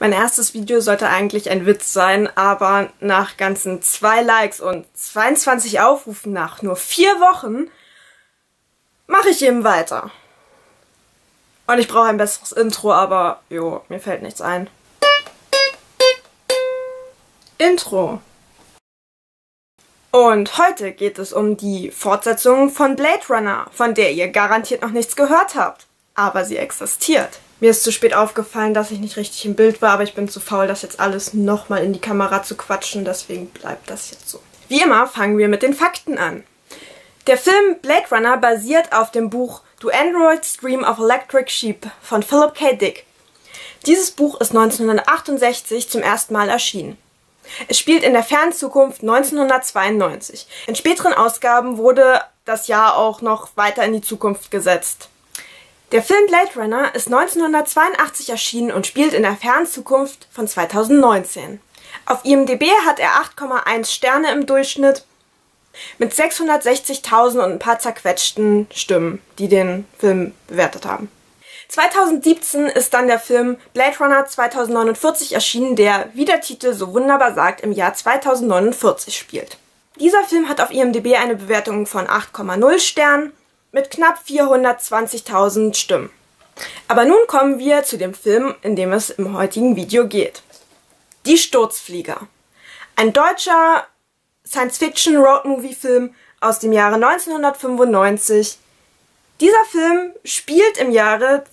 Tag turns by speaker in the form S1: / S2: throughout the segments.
S1: Mein erstes Video sollte eigentlich ein Witz sein, aber nach ganzen 2 Likes und 22 Aufrufen nach nur 4 Wochen mache ich eben weiter. Und ich brauche ein besseres Intro, aber jo, mir fällt nichts ein. Intro. Und heute geht es um die Fortsetzung von Blade Runner, von der ihr garantiert noch nichts gehört habt. Aber sie existiert. Mir ist zu spät aufgefallen, dass ich nicht richtig im Bild war, aber ich bin zu faul, das jetzt alles nochmal in die Kamera zu quatschen, deswegen bleibt das jetzt so. Wie immer fangen wir mit den Fakten an. Der Film Blade Runner basiert auf dem Buch Do Androids Dream of Electric Sheep von Philip K. Dick. Dieses Buch ist 1968 zum ersten Mal erschienen. Es spielt in der fernen Zukunft 1992. In späteren Ausgaben wurde das Jahr auch noch weiter in die Zukunft gesetzt. Der Film Blade Runner ist 1982 erschienen und spielt in der fernen Zukunft von 2019. Auf IMDb hat er 8,1 Sterne im Durchschnitt mit 660.000 und ein paar zerquetschten Stimmen, die den Film bewertet haben. 2017 ist dann der Film Blade Runner 2049 erschienen, der, wie der Titel so wunderbar sagt, im Jahr 2049 spielt. Dieser Film hat auf IMDb eine Bewertung von 8,0 Sternen mit knapp 420.000 Stimmen. Aber nun kommen wir zu dem Film, in dem es im heutigen Video geht. Die Sturzflieger. Ein deutscher Science-Fiction-Road-Movie-Film aus dem Jahre 1995. Dieser Film spielt im Jahre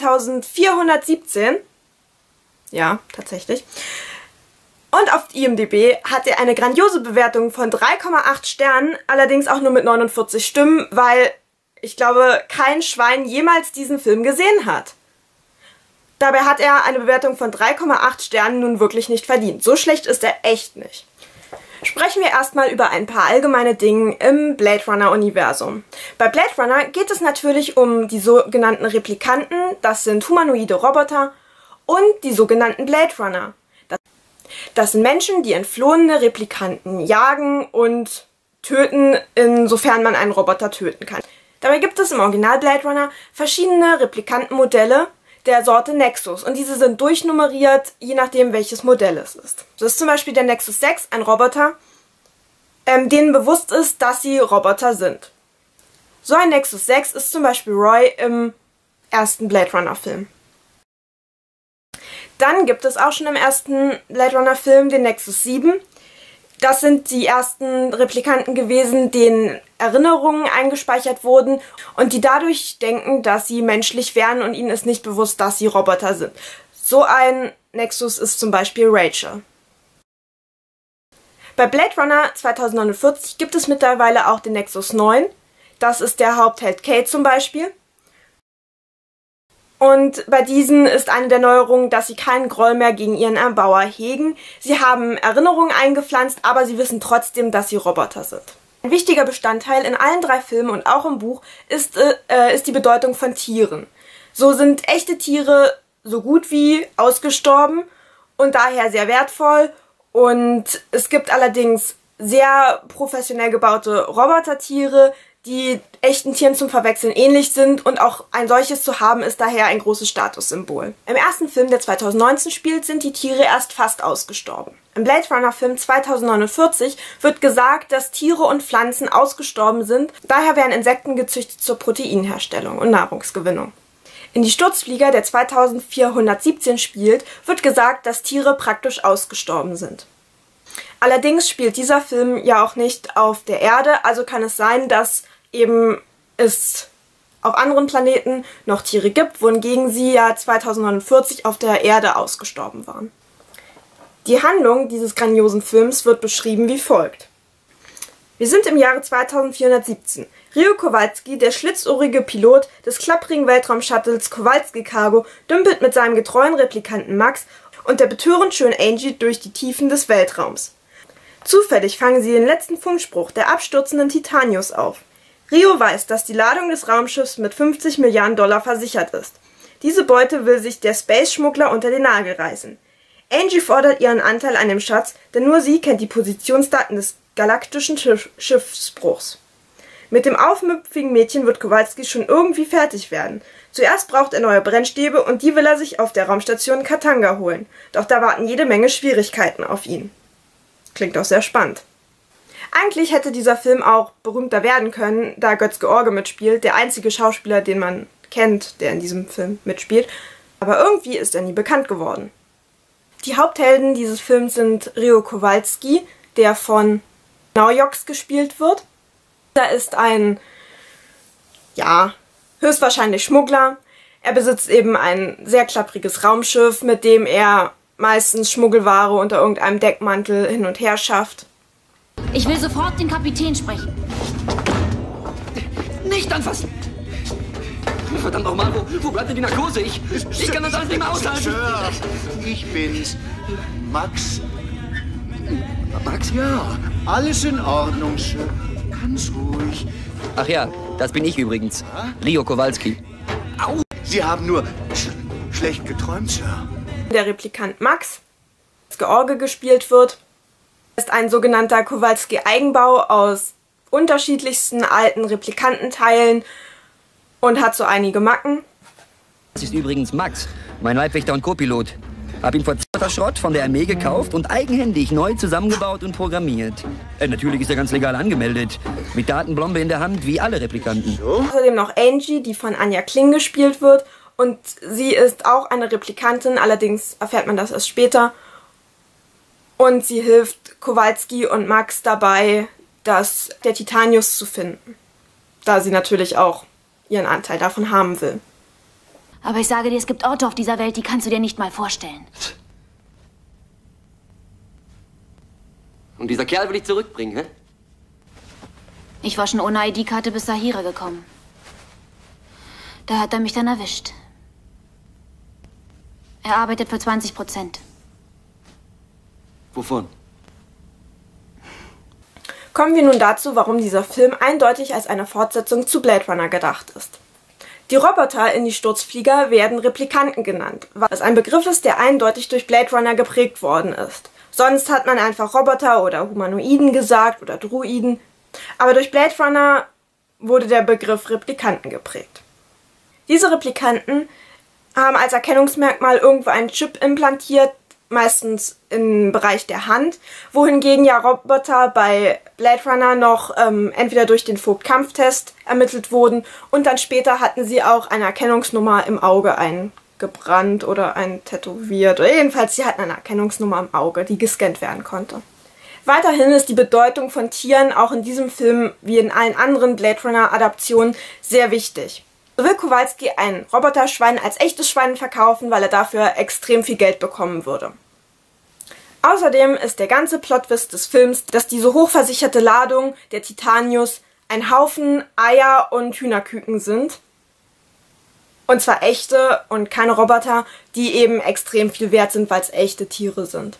S1: 2417. Ja, tatsächlich. Und auf IMDb hat er eine grandiose Bewertung von 3,8 Sternen, allerdings auch nur mit 49 Stimmen, weil ich glaube, kein Schwein jemals diesen Film gesehen hat. Dabei hat er eine Bewertung von 3,8 Sternen nun wirklich nicht verdient. So schlecht ist er echt nicht. Sprechen wir erstmal über ein paar allgemeine Dinge im Blade Runner-Universum. Bei Blade Runner geht es natürlich um die sogenannten Replikanten, das sind humanoide Roboter, und die sogenannten Blade Runner. Das sind Menschen, die entflohene Replikanten jagen und töten, insofern man einen Roboter töten kann. Dabei gibt es im Original Blade Runner verschiedene Replikantenmodelle der Sorte Nexus und diese sind durchnummeriert, je nachdem welches Modell es ist. Das ist zum Beispiel der Nexus 6, ein Roboter, denen bewusst ist, dass sie Roboter sind. So ein Nexus 6 ist zum Beispiel Roy im ersten Blade Runner Film. Dann gibt es auch schon im ersten Blade Runner Film den Nexus 7. Das sind die ersten Replikanten gewesen, denen Erinnerungen eingespeichert wurden und die dadurch denken, dass sie menschlich wären und ihnen ist nicht bewusst, dass sie Roboter sind. So ein Nexus ist zum Beispiel Rachel. Bei Blade Runner 2049 gibt es mittlerweile auch den Nexus 9. Das ist der Hauptheld Kate zum Beispiel. Und bei diesen ist eine der Neuerungen, dass sie keinen Groll mehr gegen ihren Erbauer hegen. Sie haben Erinnerungen eingepflanzt, aber sie wissen trotzdem, dass sie Roboter sind. Ein wichtiger Bestandteil in allen 3 Filmen und auch im Buch ist die Bedeutung von Tieren. So sind echte Tiere so gut wie ausgestorben und daher sehr wertvoll. Und es gibt allerdings sehr professionell gebaute Robotertiere, die echten Tieren zum Verwechseln ähnlich sind und auch ein solches zu haben ist daher ein großes Statussymbol. Im ersten Film, der 2019 spielt, sind die Tiere erst fast ausgestorben. Im Blade Runner Film 2049 wird gesagt, dass Tiere und Pflanzen ausgestorben sind, daher werden Insekten gezüchtet zur Proteinherstellung und Nahrungsgewinnung. In Die Sturzflieger, der 2417 spielt, wird gesagt, dass Tiere praktisch ausgestorben sind. Allerdings spielt dieser Film ja auch nicht auf der Erde, also kann es sein, dass eben es auf anderen Planeten noch Tiere gibt, wohingegen sie ja 2049 auf der Erde ausgestorben waren. Die Handlung dieses grandiosen Films wird beschrieben wie folgt. Wir sind im Jahre 2417. Rio Kowalski, der schlitzohrige Pilot des klapprigen Weltraumshuttles Kowalski Cargo, dümpelt mit seinem getreuen Replikanten Max und der betörend schönen Angie durch die Tiefen des Weltraums. Zufällig fangen sie den letzten Funkspruch der abstürzenden Titanius auf. Rio weiß, dass die Ladung des Raumschiffs mit 50 Milliarden Dollar versichert ist. Diese Beute will sich der Space-Schmuggler unter den Nagel reißen. Angie fordert ihren Anteil an dem Schatz, denn nur sie kennt die Positionsdaten des galaktischen Schiffsbruchs. Mit dem aufmüpfigen Mädchen wird Kowalski schon irgendwie fertig werden. Zuerst braucht er neue Brennstäbe und die will er sich auf der Raumstation Katanga holen. Doch da warten jede Menge Schwierigkeiten auf ihn. Klingt doch sehr spannend. Eigentlich hätte dieser Film auch berühmter werden können, da Götz-George mitspielt, der einzige Schauspieler, den man kennt, der in diesem Film mitspielt. Aber irgendwie ist er nie bekannt geworden. Die Haupthelden dieses Films sind Rio Kowalski, der von Naujoks gespielt wird. Da ist ein, ja, höchstwahrscheinlich Schmuggler. Er besitzt eben ein sehr klappriges Raumschiff, mit dem er meistens Schmuggelware unter irgendeinem Deckmantel hin und her schafft.
S2: Ich will sofort den Kapitän sprechen.
S3: Nicht anfassen! Verdammt nochmal, wo bleibt denn die Narkose? Ich kann das alles nicht mehr aushalten.
S4: Sir, ich bin's. Max.
S3: Max?
S4: Ja, alles in Ordnung, Sir. Ganz ruhig.
S3: Ach ja, das bin ich übrigens. Rio Kowalski. Au!
S4: Sie haben nur schlecht geträumt, Sir.
S1: Der Replikant Max, das George gespielt wird, ist ein sogenannter Kowalski-Eigenbau aus unterschiedlichsten alten Replikantenteilen und hat so einige Macken.
S3: Das ist übrigens Max, mein Leibwächter und Co-Pilot. Hab ihn vor Schrott von der Armee gekauft und eigenhändig neu zusammengebaut und programmiert. Natürlich ist er ganz legal angemeldet. Mit Datenblombe in der Hand, wie alle Replikanten.
S1: Außerdem noch Angie, die von Anja Kling gespielt wird. Und sie ist auch eine Replikantin, allerdings erfährt man das erst später. Und sie hilft Kowalski und Max dabei, der Titanius zu finden. Da sie natürlich auch ihren Anteil davon haben will.
S2: Aber ich sage dir, es gibt Orte auf dieser Welt, die kannst du dir nicht mal vorstellen.
S3: Und dieser Kerl will ich zurückbringen, hä?
S2: Ich war schon ohne ID-Karte bis Sahira gekommen. Da hat er mich dann erwischt. Er arbeitet für 20%.
S3: Wovon?
S1: Kommen wir nun dazu, warum dieser Film eindeutig als eine Fortsetzung zu Blade Runner gedacht ist. Die Roboter in die Sturzflieger werden Replikanten genannt, was ein Begriff ist, der eindeutig durch Blade Runner geprägt worden ist. Sonst hat man einfach Roboter oder Humanoiden gesagt oder Druiden, aber durch Blade Runner wurde der Begriff Replikanten geprägt. Diese Replikanten haben als Erkennungsmerkmal irgendwo einen Chip implantiert, meistens im Bereich der Hand, wohingegen ja Roboter bei Blade Runner noch entweder durch den Vogt-Kampftest ermittelt wurden und dann später hatten sie auch eine Erkennungsnummer im Auge eingebrannt oder tätowiert oder jedenfalls sie hatten eine Erkennungsnummer im Auge, die gescannt werden konnte. Weiterhin ist die Bedeutung von Tieren auch in diesem Film wie in allen anderen Blade Runner Adaptionen sehr wichtig. So will Kowalski ein Roboterschwein als echtes Schwein verkaufen, weil er dafür extrem viel Geld bekommen würde. Außerdem ist der ganze Plot-Twist des Films, dass diese hochversicherte Ladung, der Titanius, ein Haufen Eier und Hühnerküken sind. Und zwar echte und keine Roboter, die eben extrem viel wert sind, weil es echte Tiere sind.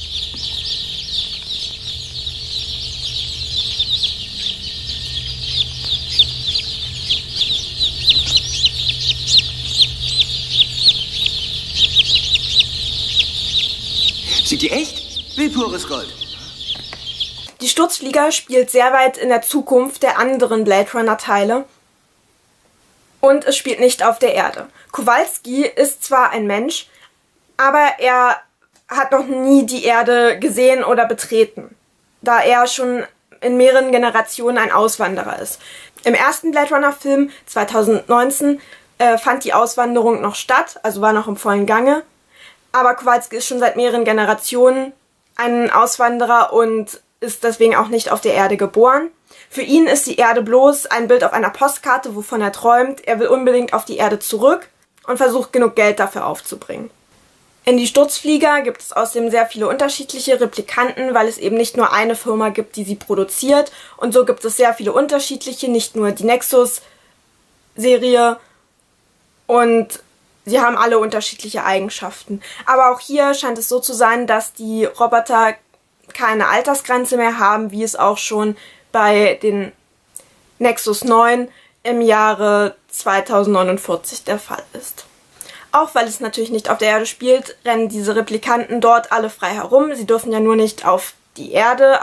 S3: Sind die echt?
S4: Wie pures Gold.
S1: Die Sturzflieger spielt sehr weit in der Zukunft der anderen Blade Runner Teile und es spielt nicht auf der Erde. Kowalski ist zwar ein Mensch, aber er hat noch nie die Erde gesehen oder betreten, da er schon in mehreren Generationen ein Auswanderer ist. Im ersten Blade Runner Film 2019 fand die Auswanderung noch statt, also war noch im vollen Gange. Aber Kowalski ist schon seit mehreren Generationen ein Auswanderer und ist deswegen auch nicht auf der Erde geboren. Für ihn ist die Erde bloß ein Bild auf einer Postkarte, wovon er träumt. Er will unbedingt auf die Erde zurück und versucht genug Geld dafür aufzubringen. In die Sturzflieger gibt es außerdem sehr viele unterschiedliche Replikanten, weil es eben nicht nur eine Firma gibt, die sie produziert. Und so gibt es sehr viele unterschiedliche, nicht nur die Nexus-Serie. Und sie haben alle unterschiedliche Eigenschaften. Aber auch hier scheint es so zu sein, dass die Roboter keine Altersgrenze mehr haben, wie es auch schon bei den Nexus 9 im Jahre 2049 der Fall ist. Auch weil es natürlich nicht auf der Erde spielt, rennen diese Replikanten dort alle frei herum. Sie dürfen ja nur nicht auf die Erde.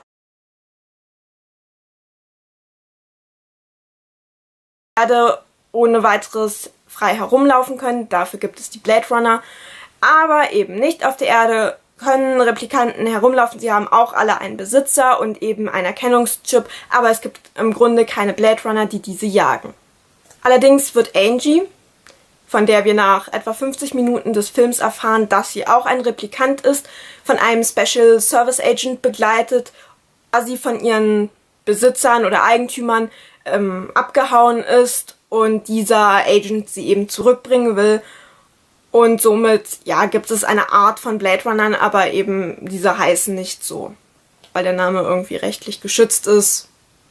S1: Ohne weiteres frei herumlaufen können. Dafür gibt es die Blade Runner. Aber eben nicht auf der Erde können Replikanten herumlaufen. Sie haben auch alle einen Besitzer und eben einen Erkennungschip. Aber es gibt im Grunde keine Blade Runner, die diese jagen. Allerdings wird Angie, von der wir nach etwa 50 Minuten des Films erfahren, dass sie auch ein Replikant ist, von einem Special Service Agent begleitet, da sie von ihren Besitzern oder Eigentümern abgehauen ist und dieser Agent sie eben zurückbringen will. Und somit, ja, gibt es eine Art von Blade Runnern, aber eben diese heißen nicht so, weil der Name irgendwie rechtlich geschützt ist.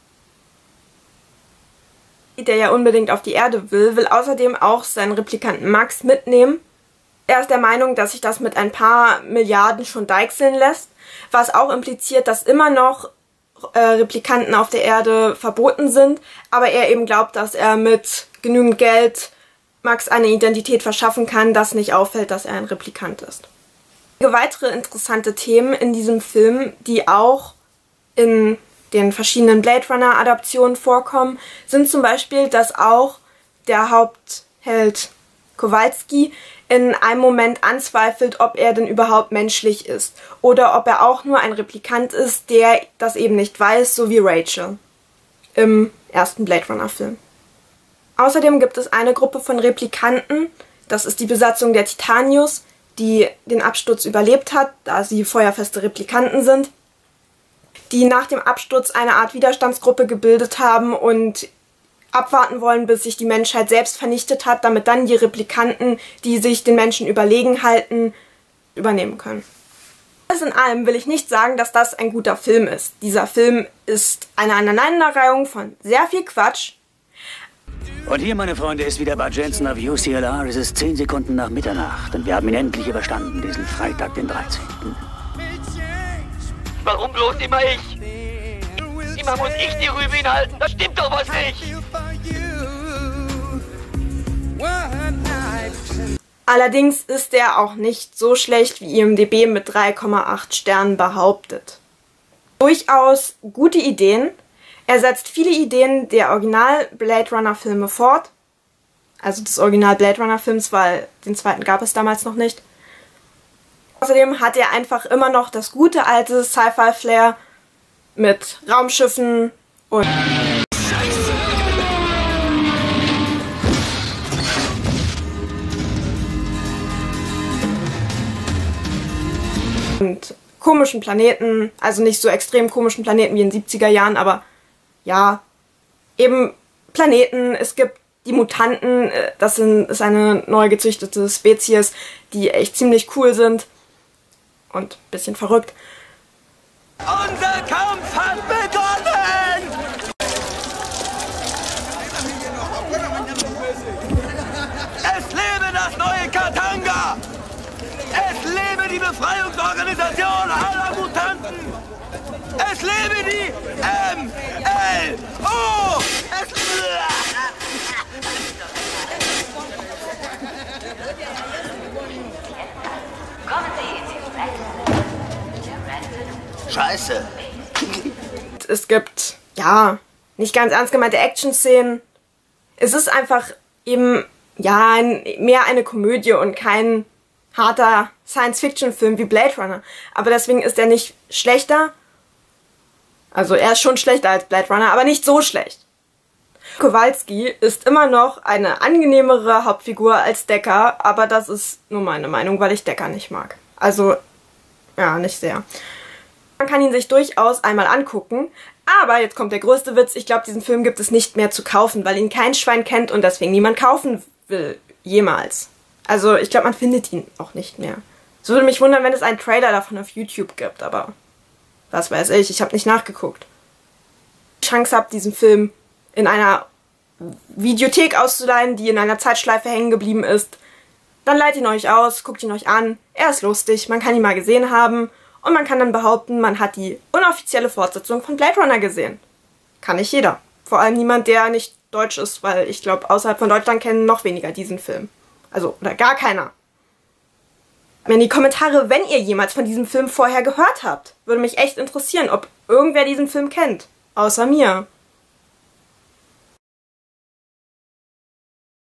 S1: Der ja unbedingt auf die Erde will außerdem auch seinen Replikanten Max mitnehmen. Er ist der Meinung, dass sich das mit ein paar Milliarden schon deichseln lässt, was auch impliziert, dass immer noch Replikanten auf der Erde verboten sind, aber er eben glaubt, dass er mit genügend Geld Max eine Identität verschaffen kann, dass nicht auffällt, dass er ein Replikant ist. Weitere interessante Themen in diesem Film, die auch in den verschiedenen Blade Runner Adaptionen vorkommen, sind zum Beispiel, dass auch der Hauptheld Kowalski in einem Moment anzweifelt, ob er denn überhaupt menschlich ist oder ob er auch nur ein Replikant ist, der das eben nicht weiß, so wie Rachel im ersten Blade Runner Film. Außerdem gibt es eine Gruppe von Replikanten, das ist die Besatzung der Titanius, die den Absturz überlebt hat, da sie feuerfeste Replikanten sind, die nach dem Absturz eine Art Widerstandsgruppe gebildet haben und abwarten wollen, bis sich die Menschheit selbst vernichtet hat, damit dann die Replikanten, die sich den Menschen überlegen halten, übernehmen können. Alles in allem will ich nicht sagen, dass das ein guter Film ist. Dieser Film ist eine Aneinanderreihung von sehr viel Quatsch.
S5: Und hier, meine Freunde, ist wieder Bud Jensen auf UCLR. Es ist 10 Sekunden nach Mitternacht und wir haben ihn endlich überstanden, diesen Freitag, den 13.
S6: Warum bloß immer ich? Immer muss ich die Rübe hinhalten. Das stimmt doch was nicht.
S1: Allerdings ist er auch nicht so schlecht, wie IMDb mit 3,8 Sternen behauptet. Durchaus gute Ideen. Er setzt viele Ideen der Original-Blade Runner-Filme fort. Also des Original-Blade Runner-Films, weil den zweiten gab es damals noch nicht. Außerdem hat er einfach immer noch das gute alte Sci-Fi-Flair mit Raumschiffen und komischen Planeten, also nicht so extrem komischen Planeten wie in den 70er Jahren, aber ja, eben Planeten. Es gibt die Mutanten, das ist eine neu gezüchtete Spezies, die echt ziemlich cool sind und ein bisschen verrückt.
S6: Unser Kampf hat begonnen! Es lebe das neue Katanga! Es lebe die Befreiungsorganisation aller Mutanten! Es lebe die MLO!
S4: Scheiße.
S1: Es gibt, ja, nicht ganz ernst gemeinte Action-Szenen. Es ist einfach eben, ja, mehr eine Komödie und kein harter Science-Fiction-Film wie Blade Runner. Aber deswegen ist er nicht schlechter. Also er ist schon schlechter als Blade Runner, aber nicht so schlecht. Kowalski ist immer noch eine angenehmere Hauptfigur als Deckard, aber das ist nur meine Meinung, weil ich Deckard nicht mag. Also, ja, nicht sehr. Man kann ihn sich durchaus einmal angucken, aber jetzt kommt der größte Witz, ich glaube, diesen Film gibt es nicht mehr zu kaufen, weil ihn kein Schwein kennt und deswegen niemand kaufen will, jemals. Also ich glaube, man findet ihn auch nicht mehr. Es würde mich wundern, wenn es einen Trailer davon auf YouTube gibt, aber was weiß ich habe nicht nachgeguckt. Wenn ich die Chance habe, diesen Film in einer Videothek auszuleihen, die in einer Zeitschleife hängen geblieben ist, dann leiht ihn euch aus, guckt ihn euch an, er ist lustig, man kann ihn mal gesehen haben und man kann dann behaupten, man hat die unoffizielle Fortsetzung von Blade Runner gesehen. Kann nicht jeder. Vor allem niemand, der nicht deutsch ist, weil ich glaube, außerhalb von Deutschland kennen noch weniger diesen Film. Also, oder gar keiner. In die Kommentare, wenn ihr jemals von diesem Film vorher gehört habt. Würde mich echt interessieren, ob irgendwer diesen Film kennt. Außer mir.